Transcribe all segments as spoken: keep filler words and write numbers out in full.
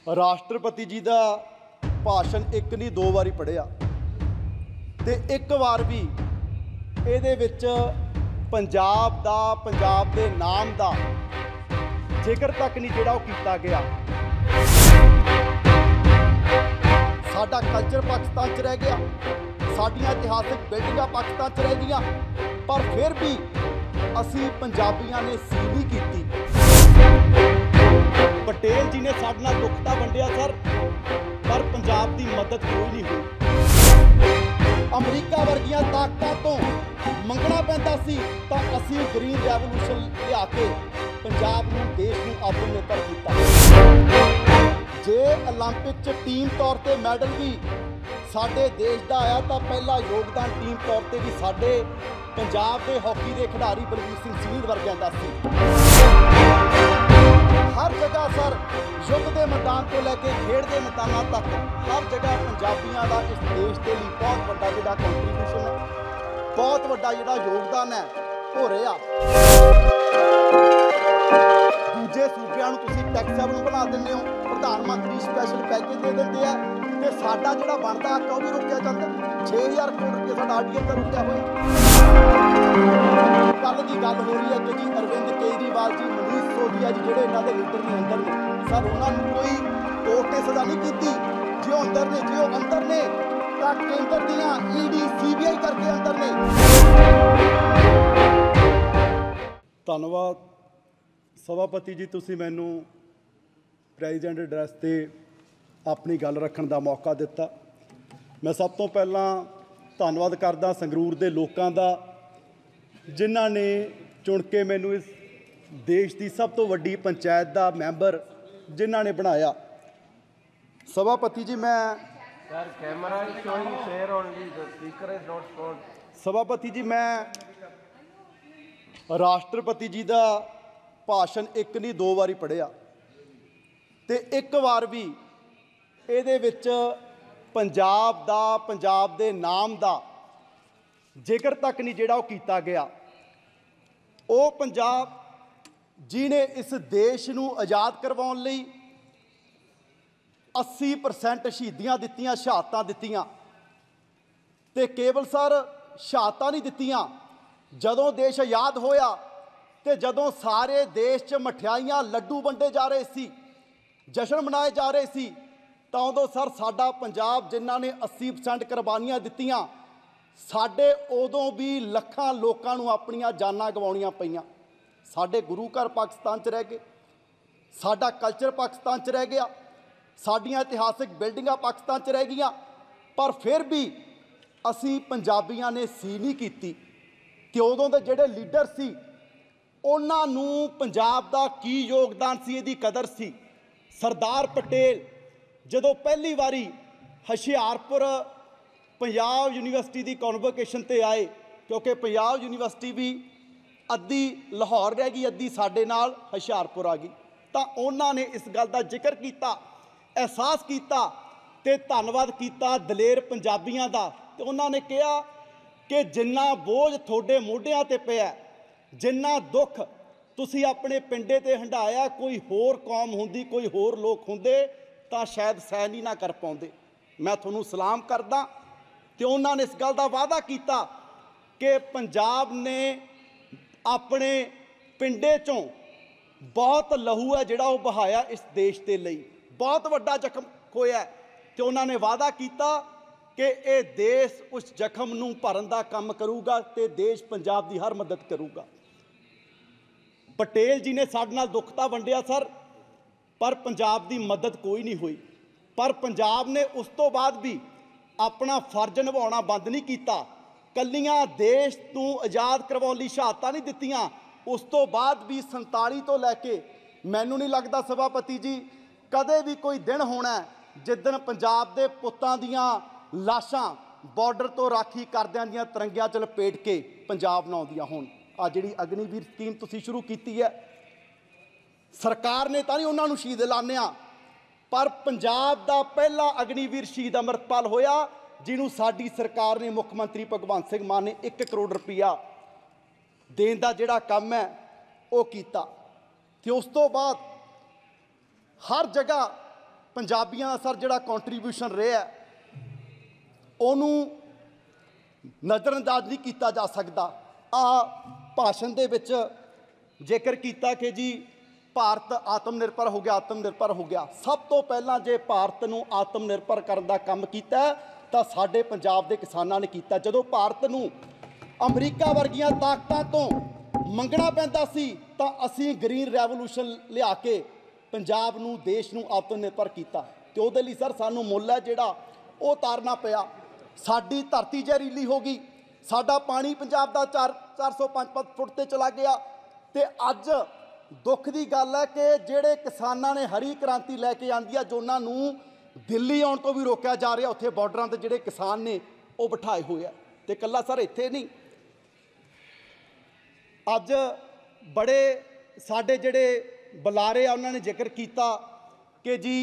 राष्ट्रपति जी का भाषण एक नहीं दो बारी पढ़िया ते एक बार भी ਇਹਦੇ ਵਿੱਚ पंजाब ਦਾ पंजाब के नाम का जिक्र तक नहीं ਜਿਹੜਾ ਉਹ ਕੀਤਾ ਗਿਆ। साडा कल्चर पाकिस्तान च रह गया, साडियां इतिहासिक बिल्डिंगां पाकिस्तान च रह गईयां, पर फिर भी असी पंजाबियों ने सी नहीं की। पटेल जी ने साडे नाल दुख तां वंडिया सर, पर पंजाब की मदद कोई नहीं हुई। अमरीका वर्गियां ताकतां तो मंगना पैंदा सी तां असी ग्रीन रैवोल्यूशन लिया के पंजाब नूं देश नूं आत्मनिर्भर कीता। जे ओलंपिक च टीम तौर पर मैडल भी साडे देश का आया तो पहला योगदान टीम तौर पर भी साडे पंजाब के हॉकी के खिडारी बलबीर सिंह सीनीर वर्गियां दा सी। हर जगह सर युद्ध के मैदान को लैके खेड के मैदानों तक हर जगह पंजाबियों का इस देश के लिए बहुत बड़ा जिहड़ा कंट्रीब्यूशन है, बहुत बड़ा जिहड़ा योगदान है हो रहा। दूजे सूबियां नूं तुसीं टैक्स हैवन बना दिंदे हो, प्रधानमंत्री स्पैशल पैकेज दे दिंदे आ ते साडा जिहड़ा बनदा हक भी रोकिया जाता। छे हज़ार करोड़ रुपये साडा आरटीआई का रुकिया होया। कल की गल हो रही है कि जी अरविंद केजरीवाल जी, मनीष सिसोदिया जी जिहड़े इन्हां दे लीडर ने अंदर ने, सर उन्होंने कोई कोर्ट ने सज़ा नहीं की। जो अंदर ने जो अंदर ने तां केंद्र दियां ईडी सीबीआई करके अंदर ने। धन्नवाद सभापति जी, तुसीं मैनूं प्रेजिडेंट एड्रैस से अपनी गल रखने का मौका दिता। मैं सब तो पहला धन्नवाद करदा संगरूर के लोगों का जिन्हां ने चुन के मैनूं इस देश की सब तो वड्डी पंचायत का मैंबर जिन्हां ने बनाया। सभापति जी मैं sir camera is showing chair only, the speaker is not shown. सभापति जी मैं राष्ट्रपति जी का भाषण एक नहीं दो बारी पढ़िया ते एक बार भी ਇਹਦੇ ਵਿੱਚ पंजाब ਦਾ पंजाब ਦੇ नाम ਦਾ जिक्र तक नहीं ਜਿਹੜਾ ਉਹ ਕੀਤਾ ਗਿਆ। ਉਹ पंजाब ਜਿਹਨੇ ਇਸ ਦੇਸ਼ ਨੂੰ ਆਜ਼ਾਦ ਕਰਵਾਉਣ ਲਈ अस्सी परसेंट ਸ਼ਹੀਦੀਆਂ ਦਿੱਤੀਆਂ, ਸ਼ਹਾਦਤਾਂ ਦਿੱਤੀਆਂ ਤੇ ਕੇਵਲ ਸਰ ਸ਼ਹਾਦਤਾਂ ਨਹੀਂ ਦਿੱਤੀਆਂ। ਜਦੋਂ ਦੇਸ਼ ਆਜ਼ਾਦ ਹੋਇਆ ਤੇ ਜਦੋਂ ਸਾਰੇ ਦੇਸ਼ 'ਚ ਮਠਿਆਈਆਂ ਲੱਡੂ ਵੰਡੇ ਜਾ ਰਹੇ ਸੀ, ਜਸ਼ਨ ਮਨਾਏ ਜਾ ਰਹੇ ਸੀ, ਤਾਂ ਉਦੋਂ ਸਰ ਸਾਡਾ ਪੰਜਾਬ ਜਿਨ੍ਹਾਂ ਨੇ अस्सी परसेंट ਕੁਰਬਾਨੀਆਂ ਦਿੱਤੀਆਂ, ਸਾਡੇ ਉਦੋਂ ਵੀ ਲੱਖਾਂ ਲੋਕਾਂ ਨੂੰ ਆਪਣੀਆਂ ਜਾਨਾਂ ਗਵਾਉਣੀਆਂ ਪਈਆਂ। ਸਾਡੇ ਗੁਰੂ ਘਰ ਪਾਕਿਸਤਾਨ 'ਚ ਰਹਿ ਗਏ, ਸਾਡਾ ਕਲਚਰ ਪਾਕਿਸਤਾਨ 'ਚ ਰਹਿ ਗਿਆ, ਸਾਡੀਆਂ ਇਤਿਹਾਸਿਕ ਬਿਲਡਿੰਗਾਂ ਪਾਕਿਸਤਾਨ 'ਚ ਰਹਿ ਗਈਆਂ, ਪਰ ਫਿਰ ਵੀ ਅਸੀਂ ਪੰਜਾਬੀਆਂ ਨੇ ਸੀ ਨਹੀਂ ਕੀਤੀ। ਤੇ ਉਦੋਂ ਦੇ ਜਿਹੜੇ ਲੀਡਰ ਸੀ ਉਹਨਾਂ ਨੂੰ ਪੰਜਾਬ ਦਾ ਕੀ ਯੋਗਦਾਨ ਸੀ ਇਹਦੀ ਕਦਰ ਸੀ। ਸਰਦਾਰ ਪਟੇਲ ਜਦੋਂ ਪਹਿਲੀ ਵਾਰੀ ਹੁਸ਼ਿਆਰਪੁਰ ਪੰਜਾਬ ਯੂਨੀਵਰਸਿਟੀ ਦੀ ਕਨਵੋਕੇਸ਼ਨ ਤੇ ਆਏ, ਕਿਉਂਕਿ ਪੰਜਾਬ ਯੂਨੀਵਰਸਿਟੀ ਵੀ ਅੱਧੀ ਲਾਹੌਰ ਰਹਿ ਗਈ, ਅੱਧੀ ਸਾਡੇ ਨਾਲ ਹੁਸ਼ਿਆਰਪੁਰ ਆ ਗਈ, ਤਾਂ ਉਹਨਾਂ ਨੇ ਇਸ ਗੱਲ ਦਾ ਜ਼ਿਕਰ ਕੀਤਾ, ਅਹਿਸਾਸ ਕੀਤਾ ਤੇ ਧੰਨਵਾਦ ਕੀਤਾ ਦਲੇਰ ਪੰਜਾਬੀਆਂ ਦਾ। ਤੇ ਉਹਨਾਂ ਨੇ ਕਿਹਾ ਕਿ ਜਿੰਨਾ ਬੋਝ ਤੁਹਾਡੇ ਮੋਢਿਆਂ ਤੇ ਪਿਆ, ਜਿੰਨਾ ਦੁੱਖ ਤੁਸੀਂ ਆਪਣੇ ਪਿੰਡੇ ਤੇ ਹੰਢਾਇਆ, ਕੋਈ ਹੋਰ ਕੌਮ ਹੁੰਦੀ, ਕੋਈ ਹੋਰ ਲੋਕ ਹੁੰਦੇ ਤਾਂ ਸ਼ਾਇਦ ਸਹਿਣ ਹੀ ਨਾ ਕਰ ਪਾਉਂਦੇ। ਮੈਂ ਤੁਹਾਨੂੰ ਸਲਾਮ ਕਰਦਾ। ਤੇ ਉਹਨਾਂ ਨੇ ਇਸ ਗੱਲ ਦਾ ਵਾਅਦਾ ਕੀਤਾ ਕਿ ਪੰਜਾਬ ਨੇ ਆਪਣੇ ਪਿੰਡੇ 'ਚੋਂ ਬਹੁਤ ਲਹੂ ਹੈ ਜਿਹੜਾ ਉਹ ਬਹਾਇਆ ਇਸ ਦੇਸ਼ ਦੇ ਲਈ, ਬਹੁਤ ਵੱਡਾ ਜ਼ਖਮ ਹੋਇਆ। ਤੇ ਉਹਨਾਂ ਨੇ ਵਾਅਦਾ ਕੀਤਾ ਕਿ ਇਹ ਦੇਸ਼ ਉਸ ਜ਼ਖਮ ਨੂੰ ਭਰਨ ਦਾ ਕੰਮ ਕਰੂਗਾ ਤੇ ਦੇਸ਼ ਪੰਜਾਬ ਦੀ ਹਰ ਮਦਦ ਕਰੂਗਾ। ਪਟੇਲ ਜੀ ਨੇ ਸਾਡੇ ਨਾਲ ਦੁੱਖ ਤਾਂ ਵੰਡਿਆ ਸਰ, पर पंजाब की मदद कोई नहीं हुई। पर पंजाब ने उस तो बाद भी अपना फर्ज निभाना बंद नहीं किया। कलियां देश नूं आज़ाद करवाउण लई शहादतां नहीं दित्तियां। उस तो बाद भी संताली तो लैके मैनूं नहीं लगता सभापति जी कदे भी कोई दिन होना जिदन पंजाब दे पुत्तां दियां लाशां बॉर्डर तो राखी करदियां दियां तिरंगियां च लपेट के पंजाब नां आउंदियां होण। आ जिहड़ी अग्निवीर स्कीम तुसीं शुरू कीती है, सरकार ने तो नहीं उन्होंने शहीद लाने, पर पंजाब का पहला अग्निवीर शहीद अमृतपाल होया जिन्हों साडी सरकार ने मुख्यमंत्री भगवंत सिंह मान ने एक करोड़ रुपया देने का जिहड़ा काम है वो कीता। ते उस तो बाद हर जगह ਪੰਜਾਬੀਆਂ ਦਾ ਸਰ ਜਿਹੜਾ ਕੰਟਰੀਬਿਊਸ਼ਨ ਰਿਹਾ ਉਹਨੂੰ ਨਜ਼ਰਅੰਦਾਜ਼ ਨਹੀਂ ਕੀਤਾ ਜਾ ਸਕਦਾ। ਆ ਭਾਸ਼ਣ ਦੇ ਵਿੱਚ ਜ਼ਿਕਰ ਕੀਤਾ ਕਿ ਜੀ ਭਾਰਤ ਆਤਮ ਨਿਰਭਰ ਹੋ ਗਿਆ, ਆਤਮ ਨਿਰਭਰ ਹੋ ਗਿਆ। ਸਭ ਤੋਂ ਪਹਿਲਾਂ ਜੇ ਭਾਰਤ ਨੂੰ ਆਤਮ ਨਿਰਭਰ ਕਰਨ ਦਾ ਕੰਮ ਕੀਤਾ ਤਾਂ ਸਾਡੇ ਪੰਜਾਬ ਦੇ ਕਿਸਾਨਾਂ ਨੇ ਕੀਤਾ। ਜਦੋਂ ਭਾਰਤ ਨੂੰ ਅਮਰੀਕਾ ਵਰਗੀਆਂ ਤਾਕਤਾਂ ਤੋਂ ਮੰਗਣਾ ਪੈਂਦਾ ਸੀ ਤਾਂ ਅਸੀਂ ਗ੍ਰੀਨ ਰੈਵੋਲੂਸ਼ਨ ਲਿਆ ਕੇ ਪੰਜਾਬ ਨੂੰ, ਦੇਸ਼ ਨੂੰ ਆਤਮ ਨਿਰਭਰ ਕੀਤਾ। ਅਤੇ ਉਹਦੇ ਲਈ ਸਰ ਸਾਨੂੰ ਮੁੱਲ ਹੈ ਜਿਹੜਾ ਉਹ ਉਤਾਰਨਾ ਪਿਆ। ਸਾਡੀ ਧਰਤੀ ਜ਼ਹਿਰੀਲੀ ਹੋ ਗਈ, ਸਾਡਾ ਪਾਣੀ ਪੰਜਾਬ ਦਾ ਚਾਰ ਚਾਰ ਸੌ ਪੰਜ ਪੰਜ ਫੁੱਟ 'ਤੇ ਚਲਾ ਗਿਆ। ਅਤੇ ਅੱਜ ਦੁੱਖ ਦੀ ਗੱਲ ਹੈ ਕਿ ਜਿਹੜੇ ਕਿਸਾਨਾਂ ਨੇ ਹਰੀ ਕ੍ਰਾਂਤੀ ਲੈ ਕੇ ਆਂਦੀ ਆ, ਜੋ ਉਹਨਾਂ ਨੂੰ ਦਿੱਲੀ ਆਉਣ ਤੋਂ ਵੀ ਰੋਕਿਆ ਜਾ ਰਿਹਾ, ਉੱਥੇ ਬਾਰਡਰਾਂ 'ਤੇ ਜਿਹੜੇ ਕਿਸਾਨ ਨੇ ਉਹ ਬਿਠਾਏ ਹੋਏ ਆ। ਅਤੇ ਇਕੱਲਾ ਸਰ ਇੱਥੇ ਨਹੀਂ, ਅੱਜ ਬੜੇ ਸਾਡੇ ਜਿਹੜੇ ਬੁਲਾਰੇ ਆ ਉਹਨਾਂ ਨੇ ਜ਼ਿਕਰ ਕੀਤਾ ਕਿ ਜੀ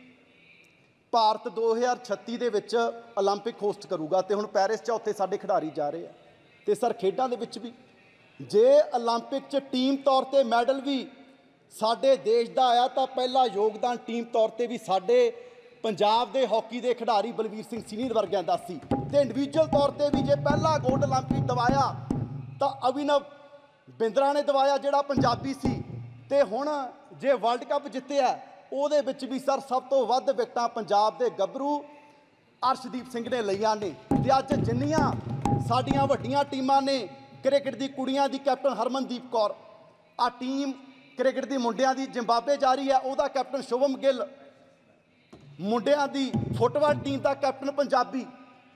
ਭਾਰਤ ਦੋ ਹਜ਼ਾਰ ਛੱਤੀ ਦੇ ਵਿੱਚ ਓਲੰਪਿਕ ਹੋਸਟ ਕਰੂਗਾ ਅਤੇ ਹੁਣ ਪੈਰਿਸ 'ਚ ਉੱਥੇ ਸਾਡੇ ਖਿਡਾਰੀ ਜਾ ਰਹੇ ਆ। ਅਤੇ ਸਰ ਖੇਡਾਂ ਦੇ ਵਿੱਚ ਵੀ ਜੇ ਓਲੰਪਿਕ 'ਚ ਟੀਮ ਤੌਰ 'ਤੇ ਮੈਡਲ ਵੀ ਸਾਡੇ ਦੇਸ਼ ਦਾ ਆਇਆ ਤਾਂ ਪਹਿਲਾ ਯੋਗਦਾਨ ਟੀਮ ਤੌਰ 'ਤੇ ਵੀ ਸਾਡੇ ਪੰਜਾਬ ਦੇ ਹਾਕੀ ਦੇ ਖਿਡਾਰੀ ਬਲਵੀਰ ਸਿੰਘ ਸੀਨੀਅਰ ਵਰਗਿਆਂ ਦਾ ਸੀ। ਅਤੇ ਇੰਡੀਵਿਜੂਅਲ ਤੌਰ 'ਤੇ ਵੀ ਜੇ ਪਹਿਲਾ ਗੋਲਡ ਓਲੰਪਿਕ ਦਿਵਾਇਆ ਤਾਂ ਅਭਿਨਵ ਬਿੰਦਰਾ ਨੇ ਦਿਵਾਇਆ ਜਿਹੜਾ ਪੰਜਾਬੀ ਸੀ। ਅਤੇ ਹੁਣ ਜੇ ਵਰਲਡ ਕੱਪ ਜਿੱਤਿਆ ਉਹਦੇ ਵਿੱਚ ਵੀ ਸਰ ਸਭ ਤੋਂ ਵੱਧ ਵਿਕਟਾਂ ਪੰਜਾਬ ਦੇ ਗੱਭਰੂ ਅਰਸ਼ਦੀਪ ਸਿੰਘ ਨੇ ਲਈਆਂ ਨੇ। ਅਤੇ ਅੱਜ ਜਿੰਨੀਆਂ ਸਾਡੀਆਂ ਵੱਡੀਆਂ ਟੀਮਾਂ ਨੇ ਕ੍ਰਿਕਟ ਦੀ ਕੁੜੀਆਂ ਦੀ ਕੈਪਟਨ ਹਰਮਨਦੀਪ ਕੌਰ, ਆ ਟੀਮ ਕ੍ਰਿਕਟ ਦੀ ਮੁੰਡਿਆਂ ਦੀ ਜ਼ਿੰਬਾਬਵੇ ਜਾ ਰਹੀ ਹੈ, ਉਹਦਾ ਕੈਪਟਨ ਸ਼ੁਭਮ ਗਿੱਲ, ਮੁੰਡਿਆਂ ਦੀ ਫੁੱਟਬਾਲ ਟੀਮ ਦਾ ਕੈਪਟਨ ਪੰਜਾਬੀ।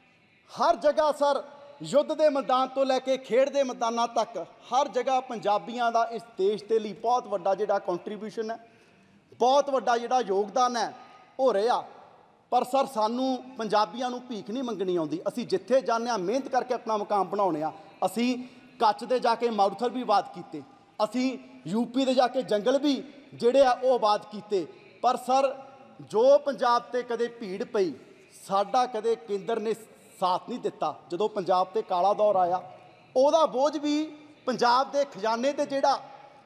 ਹਰ ਜਗ੍ਹਾ ਸਰ ਯੁੱਧ ਦੇ ਮੈਦਾਨ ਤੋਂ ਲੈ ਕੇ ਖੇਡ ਦੇ ਮੈਦਾਨਾਂ ਤੱਕ ਹਰ ਜਗ੍ਹਾ ਪੰਜਾਬੀਆਂ ਦਾ ਇਸ ਦੇਸ਼ ਦੇ ਲਈ ਬਹੁਤ ਵੱਡਾ ਜਿਹੜਾ ਕੰਟਰੀਬਿਊਸ਼ਨ ਹੈ, ਬਹੁਤ ਵੱਡਾ ਜਿਹੜਾ ਯੋਗਦਾਨ ਹੈ ਉਹ ਰਿਹਾ। ਪਰ ਸਰ ਸਾਨੂੰ ਪੰਜਾਬੀਆਂ ਨੂੰ ਭੀਖ ਨਹੀਂ ਮੰਗਣੀ ਆਉਂਦੀ। ਅਸੀਂ ਜਿੱਥੇ ਜਾਂਦੇ ਹਾਂ ਮਿਹਨਤ ਕਰਕੇ ਆਪਣਾ ਮੁਕਾਮ ਬਣਾਉਂਦੇ ਹਾਂ। ਅਸੀਂ ਕੱਚ ਦੇ ਜਾ ਕੇ ਮਾਰੂਥਲ ਵੀ ਆਬਾਦ ਕੀਤੇ, ਅਸੀਂ ਯੂਪੀ ਦੇ ਜਾ ਕੇ ਜੰਗਲ ਵੀ ਜਿਹੜੇ ਆ ਉਹ ਆਬਾਦ ਕੀਤੇ। ਪਰ ਸਰ ਜੋ ਪੰਜਾਬ 'ਤੇ ਕਦੇ ਭੀੜ ਪਈ, ਸਾਡਾ ਕਦੇ ਕੇਂਦਰ ਨੇ ਸਾਥ ਨਹੀਂ ਦਿੱਤਾ। ਜਦੋਂ ਪੰਜਾਬ 'ਤੇ ਕਾਲਾ ਦੌਰ ਆਇਆ ਉਹਦਾ ਬੋਝ ਵੀ ਪੰਜਾਬ ਦੇ ਖਜ਼ਾਨੇ 'ਤੇ ਜਿਹੜਾ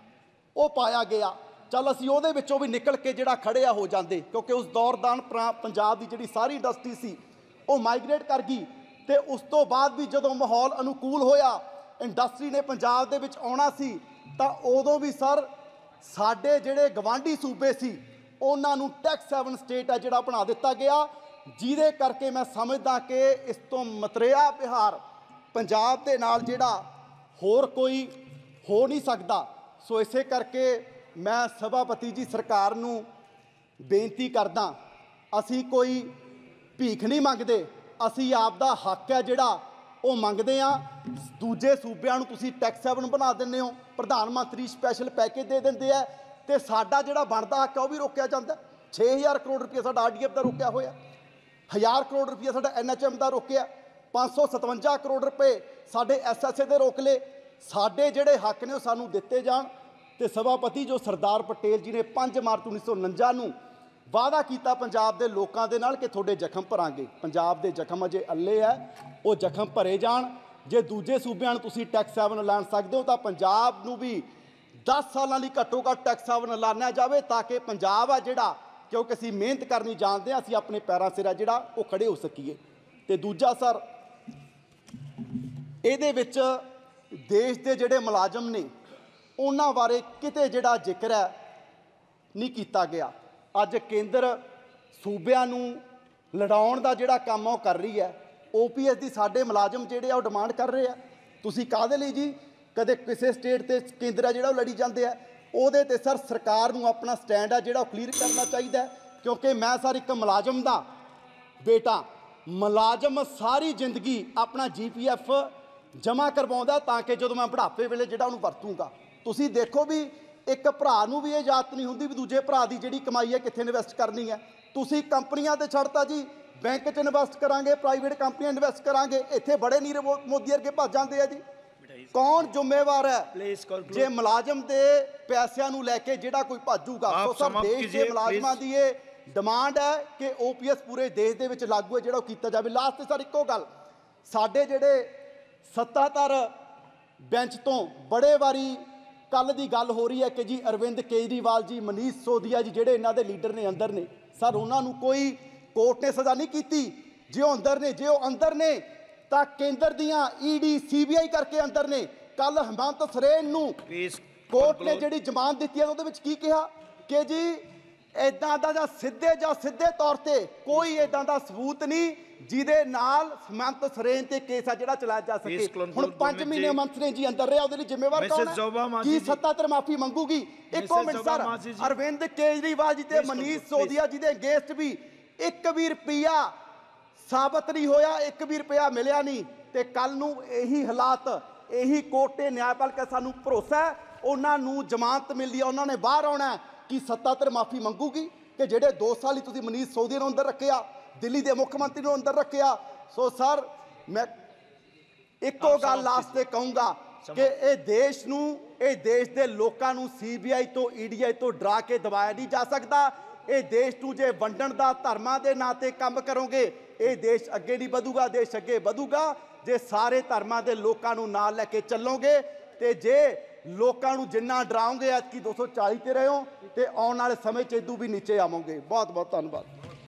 ਉਹ ਪਾਇਆ ਗਿਆ। ਚੱਲ ਅਸੀਂ ਉਹਦੇ ਵਿੱਚੋਂ ਵੀ ਨਿਕਲ ਕੇ ਜਿਹੜਾ ਖੜ੍ਹੇ ਆ ਹੋ ਜਾਂਦੇ, ਕਿਉਂਕਿ ਉਸ ਦੌਰਾਨ ਪੰਜਾਬ ਦੀ ਜਿਹੜੀ ਸਾਰੀ ਇੰਡਸਟਰੀ ਸੀ ਉਹ ਮਾਈਗ੍ਰੇਟ ਕਰ ਗਈ। ਅਤੇ ਉਸ ਤੋਂ ਬਾਅਦ ਵੀ ਜਦੋਂ ਮਾਹੌਲ ਅਨੁਕੂਲ ਹੋਇਆ, ਇੰਡਸਟਰੀ ਨੇ ਪੰਜਾਬ ਦੇ ਵਿੱਚ ਆਉਣਾ ਸੀ, ਤਾਂ ਉਦੋਂ ਵੀ ਸਰ ਸਾਡੇ ਜਿਹੜੇ ਗਵਾਂਢੀ ਸੂਬੇ ਸੀ ਉਹਨਾਂ ਨੂੰ ਟੈਕਸ ਸੈਵਨ ਸਟੇਟ ਹੈ ਜਿਹੜਾ ਬਣਾ ਦਿੱਤਾ ਗਿਆ, ਜਿਹਦੇ ਕਰਕੇ ਮੈਂ ਸਮਝਦਾ ਕਿ ਇਸ ਤੋਂ ਮਤਰੇਆ ਬਿਹਾਰ ਪੰਜਾਬ ਦੇ ਨਾਲ ਜਿਹੜਾ ਹੋਰ ਕੋਈ ਹੋ ਨਹੀਂ ਸਕਦਾ। ਸੋ ਇਸੇ ਕਰਕੇ ਮੈਂ ਸਭਾਪਤੀ ਜੀ ਸਰਕਾਰ ਨੂੰ ਬੇਨਤੀ ਕਰਦਾ, ਅਸੀਂ ਕੋਈ ਭੀਖ ਨਹੀਂ ਮੰਗਦੇ, ਅਸੀਂ ਆਪ ਦਾ ਹੱਕ ਹੈ ਜਿਹੜਾ ਉਹ ਮੰਗਦੇ ਹਾਂ। ਦੂਜੇ ਸੂਬਿਆਂ ਨੂੰ ਤੁਸੀਂ ਟੈਕਸ ਹੈਵਨ ਬਣਾ ਦਿੰਦੇ ਹੋ, ਪ੍ਰਧਾਨ ਮੰਤਰੀ ਸਪੈਸ਼ਲ ਪੈਕੇਜ ਦੇ ਦਿੰਦੇ ਆ, ਅਤੇ ਸਾਡਾ ਜਿਹੜਾ ਬਣਦਾ ਹੱਕ ਹੈ ਉਹ ਵੀ ਰੋਕਿਆ ਜਾਂਦਾ। ਛੇ ਹਜ਼ਾਰ ਕਰੋੜ ਰੁਪਈਆ ਸਾਡਾ ਆਰ ਡੀ ਐਫ ਦਾ ਰੋਕਿਆ ਹੋਇਆ, ਹਜ਼ਾਰ ਕਰੋੜ ਰੁਪਈਆ ਸਾਡਾ ਐਨ ਐਚ ਐਮ ਦਾ ਰੋਕਿਆ, ਪੰਜ ਸੌ ਸਤਵੰਜਾ ਕਰੋੜ ਰੁਪਏ ਸਾਡੇ ਐਸ ਐਸ ਏ ਦੇ ਰੋਕ ਲਏ। ਸਾਡੇ ਜਿਹੜੇ ਹੱਕ ਨੇ ਉਹ ਸਾਨੂੰ ਦਿੱਤੇ ਜਾਣ। ਅਤੇ ਸਭਾਪਤੀ ਜੋ ਸਰਦਾਰ ਪਟੇਲ ਜੀ ਨੇ ਪੰਜ ਮਾਰਚ ਉੱਨੀ ਸੌ ਉਣੰਜਾ ਨੂੰ ਵਾਅਦਾ ਕੀਤਾ ਪੰਜਾਬ ਦੇ ਲੋਕਾਂ ਦੇ ਨਾਲ ਕਿ ਤੁਹਾਡੇ ਜ਼ਖਮ ਭਰਾਂਗੇ। ਪੰਜਾਬ ਦੇ ਜ਼ਖਮ ਅਜੇ ਅੱਲੇ ਹੈ, ਉਹ ਜ਼ਖਮ ਭਰੇ ਜਾਣ। ਜੇ ਦੂਜੇ ਸੂਬਿਆਂ ਨੂੰ ਤੁਸੀਂ ਟੈਕਸ ਹੈਵਨ ਐਲਾਨ ਸਕਦੇ ਹੋ ਤਾਂ ਪੰਜਾਬ ਨੂੰ ਵੀ ਦਸ ਸਾਲਾਂ ਲਈ ਘੱਟੋ ਘੱਟ ਟੈਕਸ ਹੈਵਨ ਐਲਾਨਿਆ ਜਾਵੇ, ਤਾਂ ਕਿ ਪੰਜਾਬ ਆ ਜਿਹੜਾ, ਕਿਉਂਕਿ ਅਸੀਂ ਮਿਹਨਤ ਕਰਨੀ ਜਾਣਦੇ ਹਾਂ, ਅਸੀਂ ਆਪਣੇ ਪੈਰਾਂ ਸਿਰ ਆ ਜਿਹੜਾ ਉਹ ਖੜ੍ਹੇ ਹੋ ਸਕੀਏ। ਅਤੇ ਦੂਜਾ ਸਰ ਇਹਦੇ ਵਿੱਚ ਦੇਸ਼ ਦੇ ਜਿਹੜੇ ਮੁਲਾਜ਼ਮ ਨੇ ਉਹਨਾਂ ਬਾਰੇ ਕਿਤੇ ਜਿਹੜਾ ਜ਼ਿਕਰ ਹੈ ਨਹੀਂ ਕੀਤਾ ਗਿਆ। ਅੱਜ ਕੇਂਦਰ ਸੂਬਿਆਂ ਨੂੰ ਲੜਾਉਣ ਦਾ ਜਿਹੜਾ ਕੰਮ ਉਹ ਕਰ ਰਹੀ ਹੈ, ਓ ਪੀ ਐਸ ਦੀ ਸਾਡੇ ਮੁਲਾਜ਼ਮ ਜਿਹੜੇ ਆ ਉਹ ਡਿਮਾਂਡ ਕਰ ਰਹੇ ਆ। ਤੁਸੀਂ ਕਾਹਦੇ ਲਈ ਜੀ, ਕਦੇ ਕਿਸੇ ਸਟੇਟ 'ਤੇ ਕੇਂਦਰ ਆ ਜਿਹੜਾ ਉਹ ਲੜੀ ਜਾਂਦੇ ਆ, ਉਹਦੇ 'ਤੇ ਸਰ ਸਰਕਾਰ ਨੂੰ ਆਪਣਾ ਸਟੈਂਡ ਆ ਜਿਹੜਾ ਉਹ ਕਲੀਅਰ ਕਰਨਾ ਚਾਹੀਦਾ। ਕਿਉਂਕਿ ਮੈਂ ਸਰ ਇੱਕ ਮੁਲਾਜ਼ਮ ਦਾ ਬੇਟਾ, ਮੁਲਾਜ਼ਮ ਸਾਰੀ ਜ਼ਿੰਦਗੀ ਆਪਣਾ ਜੀ ਪੀ ਐਫ ਜਮ੍ਹਾਂ ਕਰਵਾਉਂਦਾ ਤਾਂ ਕਿ ਜਦੋਂ ਮੈਂ ਬੁਢਾਪੇ ਵੇਲੇ ਜਿਹੜਾ ਉਹਨੂੰ ਵਰਤੂੰਗਾ। ਤੁਸੀਂ ਦੇਖੋ ਵੀ ਇੱਕ ਭਰਾ ਨੂੰ ਵੀ ਇਹ ਯਾਦ ਨਹੀਂ ਹੁੰਦੀ ਵੀ ਦੂਜੇ ਭਰਾ ਦੀ ਜਿਹੜੀ ਕਮਾਈ ਹੈ ਕਿੱਥੇ ਇਨਵੈਸਟ ਕਰਨੀ ਹੈ। ਤੁਸੀਂ ਕੰਪਨੀਆਂ 'ਤੇ ਛੱਡਤਾ ਜੀ, ਬੈਂਕ 'ਚ ਇਨਵੈਸਟ ਕਰਾਂਗੇ, ਪ੍ਰਾਈਵੇਟ ਕੰਪਨੀਆਂ ਇਨਵੈਸਟ ਕਰਾਂਗੇ, ਇੱਥੇ ਬੜੇ ਨੀਰਵ ਮੋਦੀ ਵਰਗੇ ਭੱਜ ਜਾਂਦੇ ਆ ਜੀ। ਕੌਣ ਜ਼ਿੰਮੇਵਾਰ ਹੈ ਜੇ ਮੁਲਾਜ਼ਮ ਦੇ ਪੈਸਿਆਂ ਨੂੰ ਲੈ ਕੇ ਜਿਹੜਾ ਕੋਈ ਭੱਜੂਗਾ? ਸੋ ਸਰ ਦੇਸ਼ ਦੇ ਮੁਲਾਜ਼ਮਾਂ ਦੀ ਇਹ ਡਿਮਾਂਡ ਹੈ ਕਿ ਓ ਪੀ ਐਸ ਪੂਰੇ ਦੇਸ਼ ਦੇ ਵਿੱਚ ਲਾਗੂ ਹੈ ਜਿਹੜਾ ਉਹ ਕੀਤਾ ਜਾਵੇ। ਲਾਸਟ 'ਤੇ ਸਰ ਇੱਕੋ ਗੱਲ, ਸਾਡੇ ਜਿਹੜੇ ਸੱਤਾਧਰ ਬੈਂਚ ਤੋਂ ਬੜੇ ਵਾਰੀ ਕੱਲ੍ਹ ਦੀ ਗੱਲ ਹੋ ਰਹੀ ਹੈ ਕਿ ਜੀ ਅਰਵਿੰਦ ਕੇਜਰੀਵਾਲ ਜੀ, ਮਨੀਸ਼ ਸਿਸੋਦੀਆ ਜੀ ਜਿਹੜੇ ਇਹਨਾਂ ਦੇ ਲੀਡਰ ਨੇ ਅੰਦਰ ਨੇ, ਸਰ ਉਹਨਾਂ ਨੂੰ ਕੋਈ ਕੋਰਟ ਨੇ ਸਜ਼ਾ ਨਹੀਂ ਕੀਤੀ। ਜੇ ਉਹ ਅੰਦਰ ਨੇ ਜੇ ਉਹ ਅੰਦਰ ਨੇ ਤਾਂ ਕੇਂਦਰ ਦੀਆਂ ਈਡੀ ਸੀਬੀਆਈ ਕਰਕੇ ਅੰਦਰ ਨੇ। ਕੱਲ ਹੇਮੰਤ ਸੋਰੇਨ ਨੂੰ ਕੋਰਟ ਨੇ ਜਿਹੜੀ ਜ਼ਮਾਨਤ ਦਿੱਤੀ ਹੈ ਉਹਦੇ ਵਿੱਚ ਕੀ ਕਿਹਾ ਕਿ ਜੀ ਇੱਦਾਂ ਦਾ ਜਾਂ ਸਿੱਧੇ ਜਾਂ ਸਿੱਧੇ ਤੌਰ ਤੇ ਕੋਈ ਇੱਦਾਂ ਦਾ ਸਬੂਤ ਨਹੀਂ ਜਿਹਦੇ ਨਾਲ ਹੇਮੰਤ ਸੋਰੇਨ ਤੇ ਕੇਸ ਆ ਜਿਹੜਾ ਚਲਾਇਆ ਜਾ ਸਕੇ। ਹੁਣ ਪੰਜ ਮਹੀਨੇ ਹੇਮੰਤ ਸੋਰੇਨ ਜੀ ਅੰਦਰ ਰਿਹਾ, ਉਹਦੇ ਲਈ ਜ਼ਿੰਮੇਵਾਰ ਕੌਣ ਹੈ? ਕੀ ਸੱਤਾਧਰ ਮਾਫੀ ਮੰਗੂਗੀ? ਇੱਕੋ ਮਿੰਟ ਸਰ, ਅਰਵਿੰਦ ਕੇਜਰੀਵਾਲ ਜੀ ਤੇ ਮਨੀਸ਼ ਸਿਸੋਦੀਆ ਜੀ ਦੇ ਅਗੇਂਸਟ ਵੀ ਇੱਕ ਵੀ ਰੁਪਈਆ ਸਾਬਤ ਨਹੀਂ ਹੋਇਆ, ਇੱਕ ਵੀ ਰੁਪਇਆ ਮਿਲਿਆ ਨਹੀਂ। ਤੇ ਕੱਲ ਨੂੰ ਇਹੀ ਹਾਲਾਤ, ਇਹੀ ਕੋਰਟ ਤੇ ਨਿਆਂਪਾਲਿਕਾ ਸਾਨੂੰ ਭਰੋਸਾ ਹੈ ਉਹਨਾਂ ਨੂੰ ਜ਼ਮਾਨਤ ਮਿਲਦੀ ਹੈ, ਉਹਨਾਂ ਨੇ ਬਾਹਰ ਆਉਣਾ। ਕੀ ਸੱਤਾਧਰ ਮਾਫੀ ਮੰਗੂਗੀ ਕਿ ਜਿਹੜੇ ਦੋ ਸਾਲ ਹੀ ਤੁਸੀਂ ਮਨੀਸ਼ ਸਿਸੋਦੀਆ ਨੂੰ ਅੰਦਰ ਰੱਖਿਆ, ਦਿੱਲੀ ਦੇ ਮੁੱਖ ਮੰਤਰੀ ਨੂੰ ਅੰਦਰ ਰੱਖਿਆ? ਸੋ ਸਰ ਮੈਂ ਇੱਕੋ ਗੱਲ ਲਾਸਟ ਤੇ ਕਹੂੰਗਾ ਕਿ ਇਹ ਦੇਸ਼ ਨੂੰ, ਇਹ ਦੇਸ਼ ਦੇ ਲੋਕਾਂ ਨੂੰ ਸੀਬੀਆਈ ਤੋਂ ਈਡੀਆਈ ਤੋਂ ਡਰਾ ਕੇ ਦਬਾਇਆ ਨਹੀਂ ਜਾ ਸਕਦਾ। ਇਹ ਦੇਸ਼ ਨੂੰ ਜੇ ਵੰਡਣ ਦਾ ਧਰਮਾਂ ਦੇ ਨਾਂ ਤੇ ਕੰਮ ਕਰੋਗੇ ਇਹ ਦੇਸ਼ ਅੱਗੇ ਨਹੀਂ ਵਧੂਗਾ। ਦੇਸ਼ ਅੱਗੇ ਵਧੂਗਾ ਜੇ ਸਾਰੇ ਧਰਮਾਂ ਦੇ ਲੋਕਾਂ ਨੂੰ ਨਾਲ ਲੈ ਕੇ ਚੱਲੋਗੇ। ਤੇ ਜੇ ਲੋਕਾਂ ਨੂੰ ਜਿੰਨਾ ਡਰਾਓਗੇ ਐਤਕੀ ਦੋ ਸੌ ਚਾਲੀ ਤੇ ਰਹੋ ਤੇ ਆਉਣ ਵਾਲੇ ਸਮੇਂ 'ਚ ਇਦੋਂ ਵੀ ਨੀਚੇ ਆਵੋਗੇ। ਬਹੁਤ ਬਹੁਤ ਧੰਨਵਾਦ।